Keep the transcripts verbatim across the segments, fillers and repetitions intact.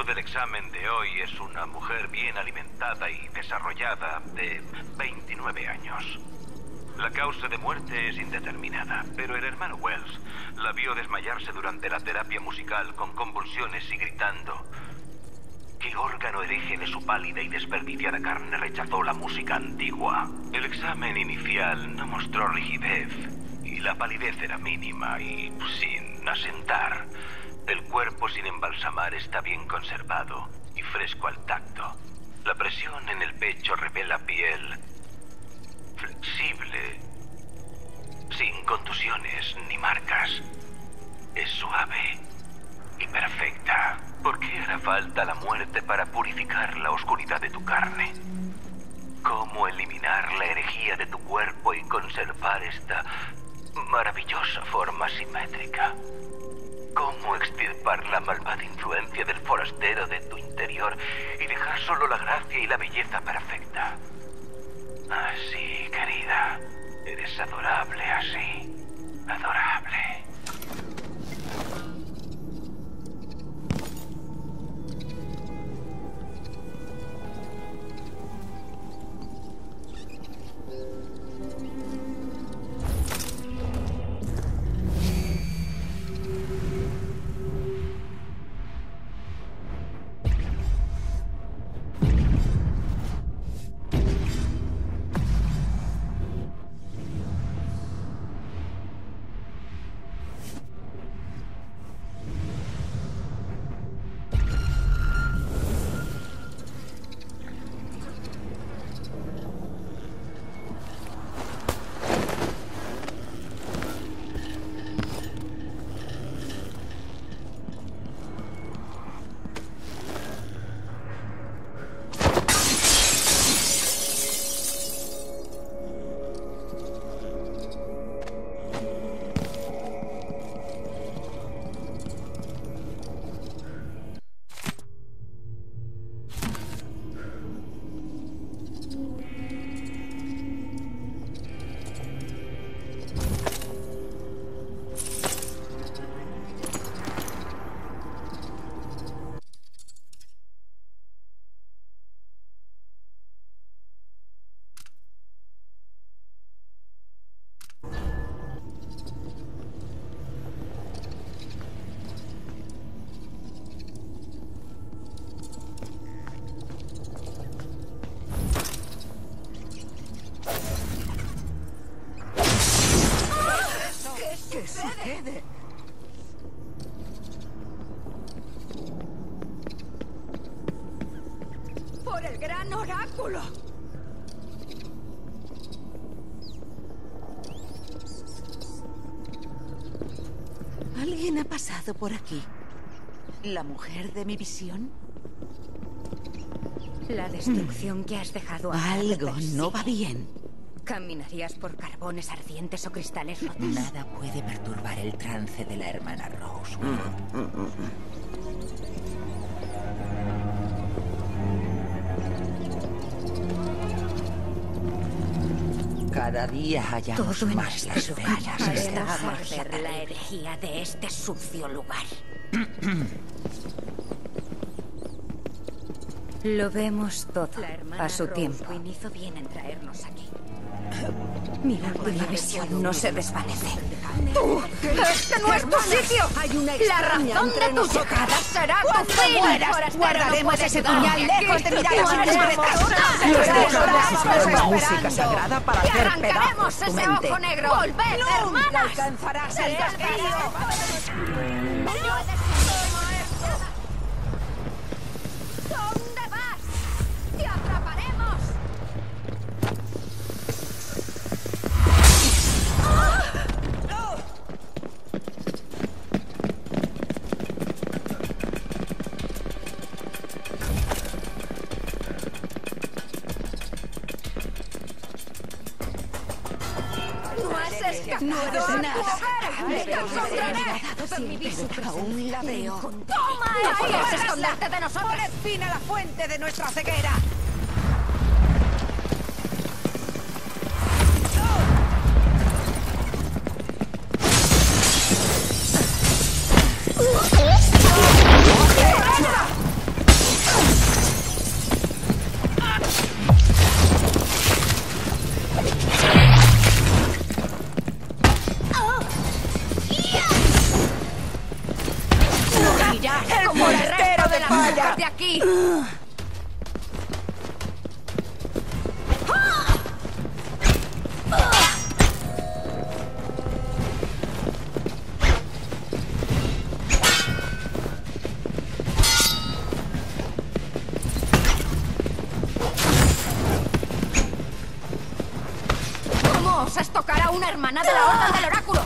sujeto del examen de hoy es una mujer bien alimentada y desarrollada de veintinueve años. La causa de muerte es indeterminada, pero el hermano Wells la vio desmayarse durante la terapia musical con convulsiones y gritando. ¿Qué órgano hereje de su pálida y desperdiciada carne rechazó la música antigua? El examen inicial no mostró rigidez y la palidez era mínima y sin asentar. El cuerpo sin embalsamar está bien conservado y fresco al tacto. La presión en el pecho revela piel flexible, sin contusiones ni marcas. Es suave y perfecta. ¿Por qué hará falta la muerte para purificar la oscuridad de tu carne? ¿Cómo eliminar la herejía de tu cuerpo y conservar esta maravillosa forma simétrica? ¿Cómo extirpar la malvada influencia del forastero de tu interior y dejar solo la gracia y la belleza perfecta? Así, querida. Eres adorable así. Adorable. ¿Qué sucede? ¡Por el gran oráculo! Alguien ha pasado por aquí. ¿La mujer de mi visión? La destrucción que has dejado a Algo no va bien. ¿Caminarías por carbones ardientes o cristales rotos? Nada puede perturbar el trance de la hermana Rose. Cada día hallamos Todo en más las este venas lugar. de esta Haremos magia arder la terrible. herejía de este sucio lugar. Lo vemos todo a su tiempo. Hizo bien en traernos aquí. Mi última visión no se desvanece. ¡Tú! ¡Este no es tu sitio! La razón de tu llegada será tu fin. Guardaremos ese puñal lejos de mirar a la música sagrada para hacer arrancaremos pedazos tu ese mente. ojo negro. ¡Volved, hermanas! Alcanzarás el castillo. ¿Dónde vas? ¡Te atraparemos! No has escapado. No eres nada. Estás Pero aún la veo. ¡Toma! ¡No puedes esconderte de nosotros! ¡Pon fin a la fuente de nuestra ceguera! era una hermana de la Orden del Oráculo.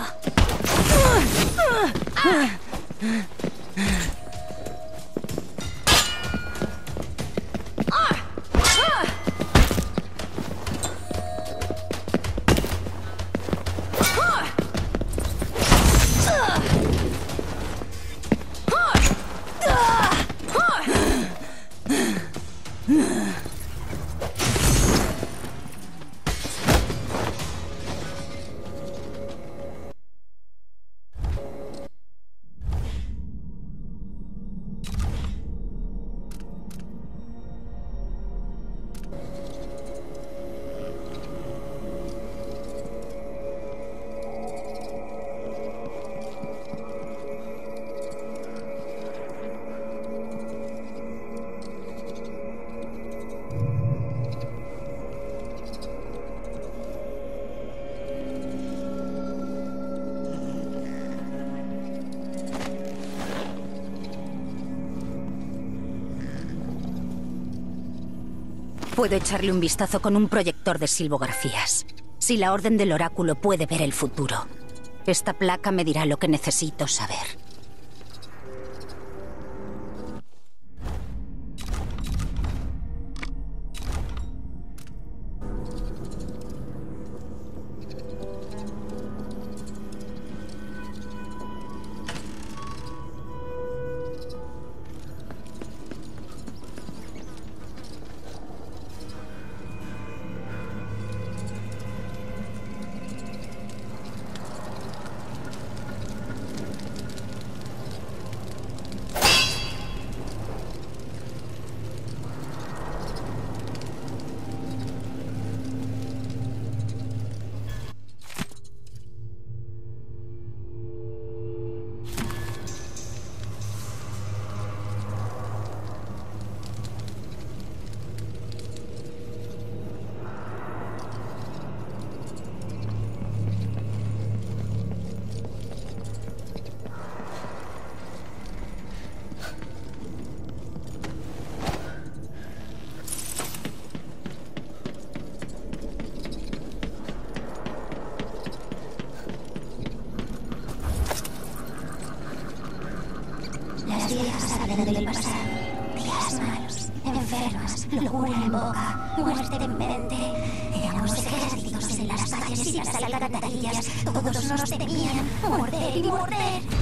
Puedo echarle un vistazo con un proyector de silvografías. Si la Orden del Oráculo puede ver el futuro, esta placa me dirá lo que necesito saber. Del pasado, días malos, enfermas, locura en boca, muerte en mente. Éramos ejércitos en las calles y las alcantarillas. Todos nos temían, morder y morder.